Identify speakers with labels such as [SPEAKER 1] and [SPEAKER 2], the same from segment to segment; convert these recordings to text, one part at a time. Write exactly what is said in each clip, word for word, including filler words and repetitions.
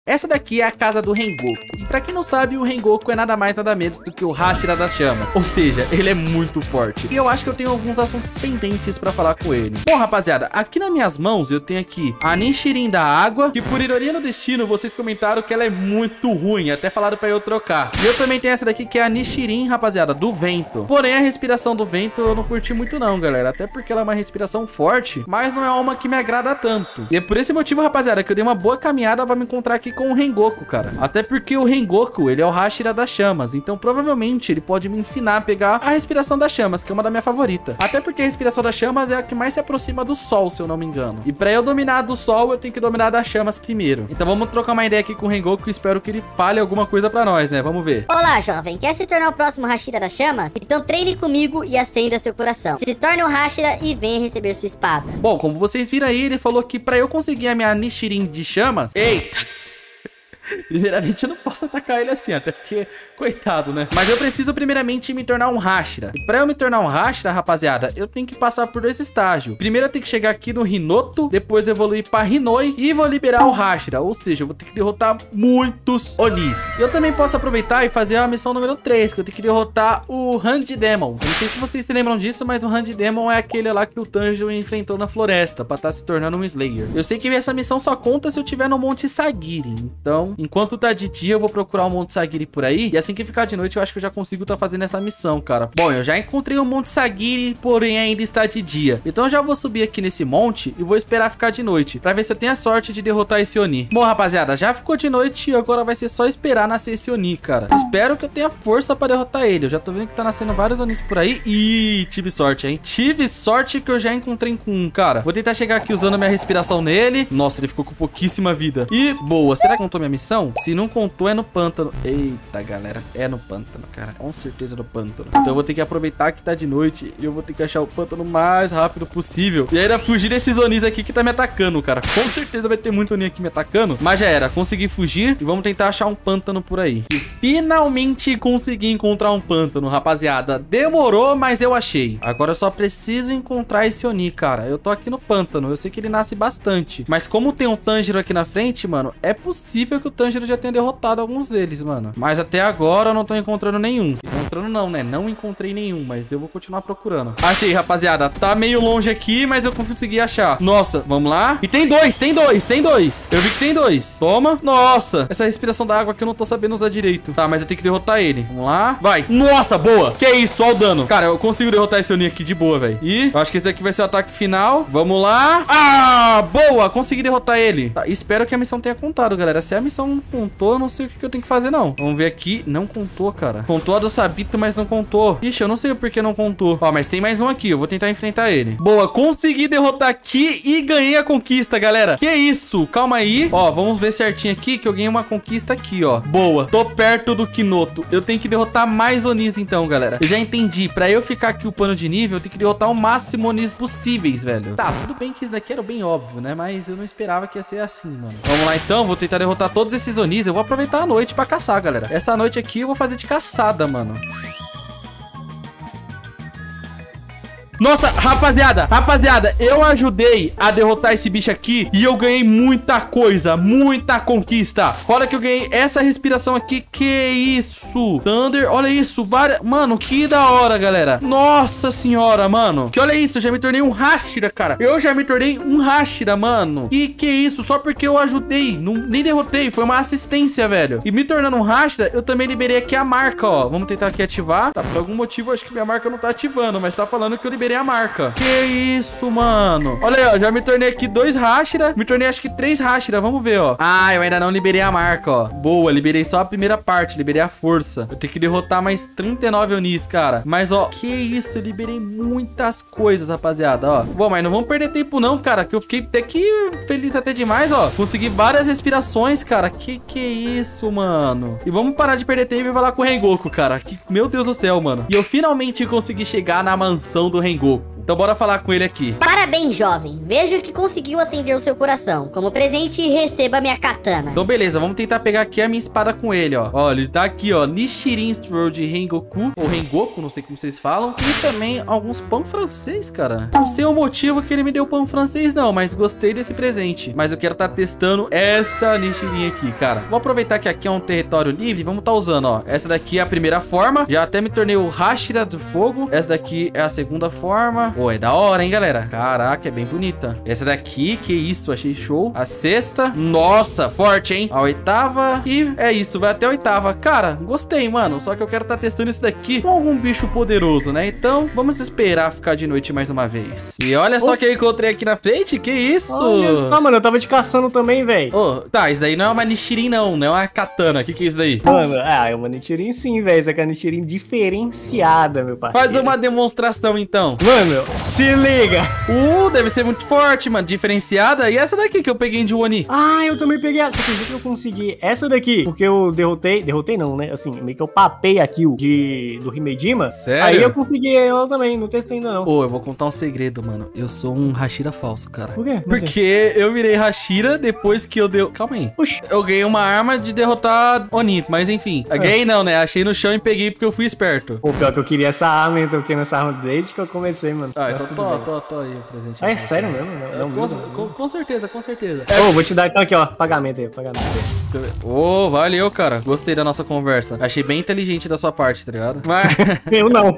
[SPEAKER 1] Essa daqui é a casa do Rengoku. E pra quem não sabe, o Rengoku é nada mais nada menos do que o Hashira das Chamas. Ou seja, ele é muito forte. E eu acho que eu tenho alguns assuntos pendentes pra falar com ele. Bom, rapaziada, aqui nas minhas mãos eu tenho aqui a Nichirin da água, que por ironia do destino, vocês comentaram que ela é muito ruim. Até falaram pra eu trocar. E eu também tenho essa daqui que é a Nichirin, rapaziada, do vento. Porém, a respiração do vento eu não curti muito não, galera. Até porque ela é uma respiração forte, mas não é uma que me agrada tanto. E é por esse motivo, rapaziada, que eu dei uma boa caminhada pra me encontrar aqui com o Rengoku, cara. Até porque o Rengoku, ele é o Hashira das Chamas. Então, provavelmente, ele pode me ensinar a pegar a respiração das chamas, que é uma da minha favorita. Até porque a respiração das chamas é a que mais se aproxima do sol, se eu não me engano. E pra eu dominar do sol, eu tenho que dominar das chamas primeiro. Então, vamos trocar uma ideia aqui com o Rengoku e espero que ele fale alguma coisa pra nós, né? Vamos ver.
[SPEAKER 2] Olá, jovem. Quer se tornar o próximo Hashira das Chamas? Então treine comigo e acenda seu coração. Se torne um Hashira e venha receber sua espada.
[SPEAKER 1] Bom, como vocês viram aí, ele falou que pra eu conseguir a minha Nichirin de chamas... Eita! Primeiramente eu não posso atacar ele assim, até porque, coitado, né? Mas eu preciso primeiramente me tornar um Hashira. E pra eu me tornar um Hashira, rapaziada, eu tenho que passar por dois estágios. Primeiro eu tenho que chegar aqui no Hinoto, depois evoluir pra Hinoi e vou liberar o Hashira. Ou seja, eu vou ter que derrotar muitos Onis. Eu também posso aproveitar e fazer a missão número três, que eu tenho que derrotar o Hand Demon. Eu não sei se vocês se lembram disso, mas o Hand Demon é aquele lá que o Tanjiro enfrentou na floresta, pra estar se tornando um Slayer. Eu sei que essa missão só conta se eu tiver no Monte Sagiri, então... Enquanto tá de dia, eu vou procurar o Monte Sagiri por aí. E assim que ficar de noite, eu acho que eu já consigo tá fazendo essa missão, cara. Bom, eu já encontrei o Monte Sagiri, porém ainda está de dia. Então eu já vou subir aqui nesse monte e vou esperar ficar de noite, pra ver se eu tenho a sorte de derrotar esse Oni. Bom, rapaziada, já ficou de noite e agora vai ser só esperar nascer esse Oni, cara. Espero que eu tenha força pra derrotar ele. Eu já tô vendo que tá nascendo vários Onis por aí. Ih, tive sorte, hein? Tive sorte que eu já encontrei com um, cara. Vou tentar chegar aqui usando a minha respiração nele. Nossa, ele ficou com pouquíssima vida. E, boa. Será que contou minha missão? Se não contou, é no pântano. Eita, galera. É no pântano, cara. Com certeza no pântano. Então eu vou ter que aproveitar que tá de noite e eu vou ter que achar o pântano o mais rápido possível. E ainda fugir desses Onis aqui que tá me atacando, cara. Com certeza vai ter muito Oni aqui me atacando. Mas já era. Consegui fugir e vamos tentar achar um pântano por aí. E finalmente consegui encontrar um pântano, rapaziada. Demorou, mas eu achei. Agora eu só preciso encontrar esse Oni, cara. Eu tô aqui no pântano. Eu sei que ele nasce bastante. Mas como tem um Tanjiro aqui na frente, mano, é possível que o Tanjiro já tenha derrotado alguns deles, mano. Mas até agora eu não tô encontrando nenhum. Encontrando não, né? Não encontrei nenhum, mas eu vou continuar procurando. Achei, rapaziada. Tá meio longe aqui, mas eu consegui achar. Nossa, vamos lá. E tem dois, tem dois, tem dois. Eu vi que tem dois. Toma. Nossa, essa respiração da água aqui eu não tô sabendo usar direito. Tá, mas eu tenho que derrotar ele. Vamos lá. Vai. Nossa, boa. Que isso, olha o dano. Cara, eu consigo derrotar esse Oni aqui de boa, velho. E eu acho que esse aqui vai ser o ataque final. Vamos lá. Ah, boa. Consegui derrotar ele. Tá, espero que a missão tenha contado, galera. Se a missão não contou, eu não sei o que, que eu tenho que fazer, não. Vamos ver aqui. Não contou, cara. Contou a do Sabito, mas não contou. Ixi, eu não sei por que não contou. Ó, mas tem mais um aqui. Eu vou tentar enfrentar ele. Boa, consegui derrotar aqui e ganhei a conquista, galera. Que isso? Calma aí. Ó, vamos ver certinho aqui que eu ganhei uma conquista aqui, ó. Boa. Tô perto do Kinoto. Eu tenho que derrotar mais Onis, então, galera. Eu já entendi. Pra eu ficar aqui upando de nível, eu tenho que derrotar o máximo Onis possíveis, velho. Tá, tudo bem que isso daqui era bem óbvio, né? Mas eu não esperava que ia ser assim, mano. Vamos lá, então. Vou tentar derrotar todos esses Onis. Eu vou aproveitar a noite pra caçar, galera. Essa noite aqui eu vou fazer de caçada, mano. Nossa, rapaziada, rapaziada, eu ajudei a derrotar esse bicho aqui e eu ganhei muita coisa, muita conquista. Fora que eu ganhei essa respiração aqui, que isso? Thunder, olha isso, várias... Mano, que da hora, galera. Nossa senhora, mano. Que olha isso, eu já me tornei um Hashira, cara. Eu já me tornei um Hashira, mano. E que isso, só porque eu ajudei, não, nem derrotei, foi uma assistência, velho. E me tornando um Hashira, eu também liberei aqui a marca, ó. Vamos tentar aqui ativar. Tá, por algum motivo, eu acho que minha marca não tá ativando, mas tá falando que eu liberei a marca. Que isso, mano. Olha aí, ó. Já me tornei aqui dois Hashira. Me tornei acho que três Hashira. Vamos ver, ó. Ah, eu ainda não liberei a marca, ó. Boa, liberei só a primeira parte. Liberei a força. Eu tenho que derrotar mais trinta e nove Onis, cara. Mas, ó, que isso. Eu liberei muitas coisas, rapaziada, ó. Bom, mas não vamos perder tempo não, cara. Que eu fiquei até que feliz até demais, ó. Consegui várias respirações, cara. Que que isso, mano. E vamos parar de perder tempo e falar com o Rengoku, cara. Que, meu Deus do céu, mano. E eu finalmente consegui chegar na mansão do Rengoku. Então bora falar com ele aqui.
[SPEAKER 2] Parabéns, jovem. Vejo que conseguiu acender o seu coração. Como presente, receba minha katana.
[SPEAKER 1] Então beleza, vamos tentar pegar aqui a minha espada com ele, ó. Ó, ele tá aqui, ó, Nichirin Stroll de Rengoku, ou Rengoku, não sei como vocês falam. E também alguns pão francês, cara. Não sei o motivo que ele me deu pão francês, não, mas gostei desse presente. Mas eu quero tá testando essa Nichirin aqui, cara. Vou aproveitar que aqui é um território livre, vamos tá usando, ó. Essa daqui é a primeira forma. Já até me tornei o Hashira do fogo. Essa daqui é a segunda forma. Pô, é da hora, hein, galera? Caraca, é bem bonita. Essa daqui, que isso, achei show. A sexta, nossa, forte, hein? A oitava e é isso, vai até a oitava. Cara, gostei, mano. Só que eu quero tá testando esse daqui com algum bicho poderoso, né? Então, vamos esperar ficar de noite mais uma vez. E olha só o que eu encontrei aqui na frente. Que isso?
[SPEAKER 3] Olha só, mano, eu tava te caçando também, velho.
[SPEAKER 1] Ô, tá, isso daí não é uma Nichirin, não. Não é uma katana. Que que é isso daí?
[SPEAKER 3] Mano, ah, é uma Nichirin sim, velho. Isso aqui é uma Nichirin diferenciada, meu parceiro.
[SPEAKER 1] Faz uma demonstração, então.
[SPEAKER 3] Mano, se liga.
[SPEAKER 1] Uh, deve ser muito forte, mano. Diferenciada. E essa daqui que eu peguei de Oni?
[SPEAKER 3] Ah, eu também peguei. Você acredita que eu consegui essa daqui? Porque eu derrotei. Derrotei não, né? Assim, meio que eu papei a kill de, do Himejima.
[SPEAKER 1] Sério?
[SPEAKER 3] Aí eu consegui ela também. Não testei ainda, não.
[SPEAKER 1] Ô, eu vou contar um segredo, mano. Eu sou um Hashira falso, cara.
[SPEAKER 3] Por quê?
[SPEAKER 1] Porque eu virei Hashira depois que eu deu. Calma aí.
[SPEAKER 3] Oxi.
[SPEAKER 1] Eu ganhei uma arma de derrotar Oni, mas enfim. Eu ganhei não, né? Achei no chão e peguei porque eu fui esperto.
[SPEAKER 3] Pô, pior que eu queria essa arma, então eu queria nessa arma desde que eu comecei, mano.
[SPEAKER 1] Ah, então tô, tô, tô aí o presente.
[SPEAKER 3] Ah, é sério mesmo? Não, não,
[SPEAKER 1] com,
[SPEAKER 3] não,
[SPEAKER 1] com, com certeza, com certeza.
[SPEAKER 3] Ô, vou te dar então aqui, ó. Pagamento aí, pagamento aí.
[SPEAKER 1] Ô, oh, valeu, cara. Gostei da nossa conversa. Achei bem inteligente da sua parte, tá ligado? Mas...
[SPEAKER 3] Eu não.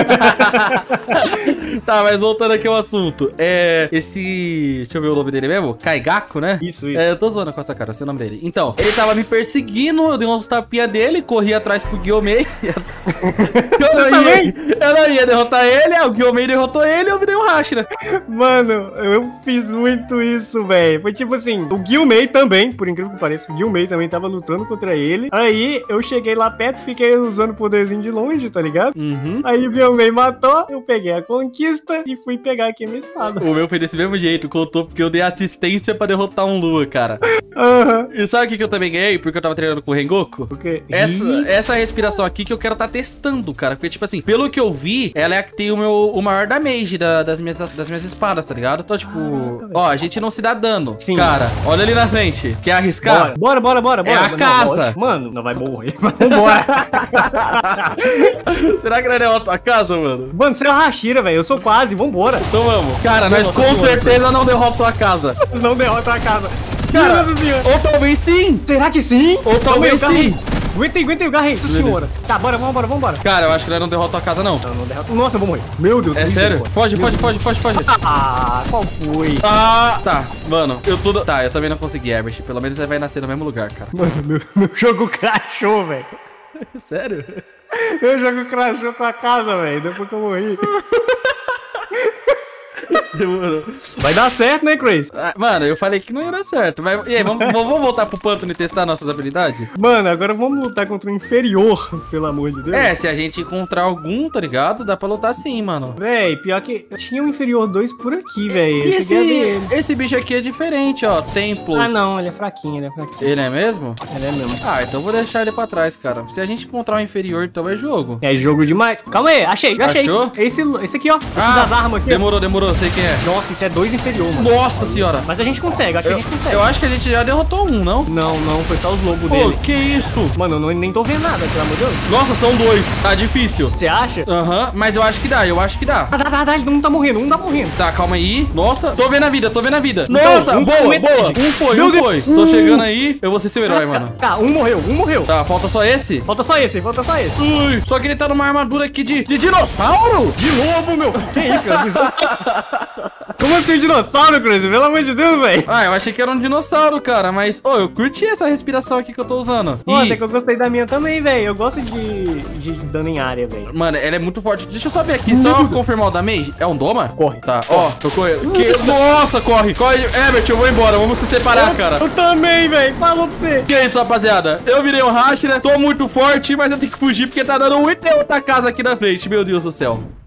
[SPEAKER 1] Tá, mas voltando aqui ao assunto. É. Esse. Deixa eu ver o nome dele mesmo. Kaigaku, né?
[SPEAKER 3] Isso, isso.
[SPEAKER 1] É, eu tô zoando com essa cara, eu sei o nome dele. Então, ele tava me perseguindo, eu dei uns tapinha dele, corri atrás pro Gyomei. eu, não ia, eu não ia derrotar ele, aí o Gyomei derrotou ele e eu virei um Hashira.
[SPEAKER 3] Mano, eu fiz muito isso, velho. Foi tipo assim, o Gyomei também, por incrível que pareça, o Gyomei também tava lutando contra ele. Aí eu cheguei lá perto, fiquei usando o poderzinho de longe, tá ligado?
[SPEAKER 1] Uhum.
[SPEAKER 3] Aí o Gyomei matou, eu peguei a conquista e fui pegar aqui a minha espada.
[SPEAKER 1] O meu foi desse mesmo jeito, contou porque eu dei assistência pra derrotar um Lua, cara.
[SPEAKER 3] Aham.
[SPEAKER 1] E sabe o que, que eu também ganhei? Porque eu tava treinando com o Rengoku?
[SPEAKER 3] Porque...
[SPEAKER 1] Essa, essa respiração aqui que eu quero tá testando, cara. Porque, tipo assim, pelo que eu vi, ela é a que tem o, meu, o maior damage da, das, minhas, das minhas espadas, tá ligado? Então, tipo, ah, ó, a gente não se dá dano.
[SPEAKER 3] Sim.
[SPEAKER 1] Cara, olha ali na frente. Quer arriscar?
[SPEAKER 3] Bora, bora, bora, bora.
[SPEAKER 1] É a
[SPEAKER 3] não,
[SPEAKER 1] casa.
[SPEAKER 3] Não, mano, não vai morrer. Vambora.
[SPEAKER 1] Será que não é derrota a casa, mano?
[SPEAKER 3] Mano, você é o Hashira, velho. Eu sou quase. Vambora.
[SPEAKER 1] Então vamos. Cara, nós com certeza não derrota a casa.
[SPEAKER 3] Não derrota a casa.
[SPEAKER 1] Cara, ou talvez sim.
[SPEAKER 3] Será que sim?
[SPEAKER 1] Ou talvez sim.
[SPEAKER 3] Aguentei, aguentei, agarrei. Senhora. Tá, bora, vambora, vambora.
[SPEAKER 1] Cara, eu acho que nós não derrota a casa, não.
[SPEAKER 3] Não, não derrota. Nossa, eu vou morrer. Meu Deus.
[SPEAKER 1] É sério? Foge, foge, foge, foge, foge.
[SPEAKER 3] Ah, qual foi?
[SPEAKER 1] Ah, tá. Mano, eu tudo... Tá, eu também não consegui, Herbert. Pelo menos ele vai nascer no mesmo lugar, cara.
[SPEAKER 3] Mano, meu, meu jogo crashou, velho.
[SPEAKER 1] Sério?
[SPEAKER 3] Meu jogo crashou com a casa, velho. Depois que eu morri.
[SPEAKER 1] Demorou.
[SPEAKER 3] Vai dar certo, né, Chris?
[SPEAKER 1] Ah, mano, eu falei que não ia dar certo. Mas, e aí, vamos, vamos voltar pro pântano e testar nossas habilidades?
[SPEAKER 3] Mano, agora vamos lutar contra o inferior, pelo amor de Deus.
[SPEAKER 1] É, se a gente encontrar algum, tá ligado? Dá pra lutar sim, mano.
[SPEAKER 3] Véi, pior que tinha um inferior dois por aqui, velho.
[SPEAKER 1] E esse, esse bicho aqui é diferente, ó. Templo.
[SPEAKER 3] Ah, não, ele é fraquinho, ele é fraquinho.
[SPEAKER 1] Ele é mesmo?
[SPEAKER 3] Ele é mesmo.
[SPEAKER 1] Ah, então eu vou deixar ele pra trás, cara. Se a gente encontrar um inferior, então é jogo.
[SPEAKER 3] É jogo demais. Calma aí, achei, achei.
[SPEAKER 1] Achou?
[SPEAKER 3] Esse, esse aqui, ó. Esse
[SPEAKER 1] Ah,
[SPEAKER 3] das armas aqui.
[SPEAKER 1] demorou, demorou, sei quem é.
[SPEAKER 3] Nossa, isso é dois inferior, mano.
[SPEAKER 1] Nossa senhora.
[SPEAKER 3] Mas a gente consegue, acho
[SPEAKER 1] Eu,
[SPEAKER 3] que a gente consegue.
[SPEAKER 1] eu acho que a gente já derrotou um, não?
[SPEAKER 3] Não, não, foi só os lobos
[SPEAKER 1] Pô,
[SPEAKER 3] dele.
[SPEAKER 1] que isso?
[SPEAKER 3] Mano, eu não, nem tô vendo nada, pelo amor de Deus.
[SPEAKER 1] Nossa, são dois. Tá difícil.
[SPEAKER 3] Você acha?
[SPEAKER 1] Aham, mas eu acho que dá, eu acho que dá.
[SPEAKER 3] Ah, dá, dá, dá, um tá morrendo, um tá morrendo.
[SPEAKER 1] Tá, calma aí. Nossa, tô vendo a vida, tô vendo a vida.
[SPEAKER 3] Então,
[SPEAKER 1] Nossa,
[SPEAKER 3] um
[SPEAKER 1] boa,
[SPEAKER 3] foi
[SPEAKER 1] boa.
[SPEAKER 3] metade.
[SPEAKER 1] Um foi,
[SPEAKER 3] Meu
[SPEAKER 1] um
[SPEAKER 3] Deus.
[SPEAKER 1] foi. Tô
[SPEAKER 3] Uh.
[SPEAKER 1] chegando aí. Eu vou ser seu herói, mano.
[SPEAKER 3] Tá, um morreu, um morreu.
[SPEAKER 1] Tá, falta só esse?
[SPEAKER 3] Falta só esse, falta só esse.
[SPEAKER 1] Ui, só que ele tá numa armadura aqui de, de dinossauro?
[SPEAKER 3] De lobo, meu filho. Que isso, cara? Como assim um dinossauro, Crazy? Pelo amor de Deus, velho.
[SPEAKER 1] Ah, eu achei que era um dinossauro, cara. Mas, ô, oh, eu curti essa respiração aqui que eu tô usando.
[SPEAKER 3] Pô,
[SPEAKER 1] E...
[SPEAKER 3] até que eu gostei da minha também, velho. Eu gosto de, de dano em área, velho.
[SPEAKER 1] Mano, ela é muito forte. Deixa eu só ver aqui, só confirmar o damage. É um doma?
[SPEAKER 3] Corre.
[SPEAKER 1] Tá, ó, tô correndo. Que... Nossa, corre, corre. Herbert, eu vou embora, vamos se separar, cara.
[SPEAKER 3] Eu também, velho. Falou pra você.
[SPEAKER 1] Que é isso, rapaziada? Eu virei um Hashira, tô muito forte, mas eu tenho que fugir porque tá dando muito outra casa aqui na frente. Meu Deus do céu.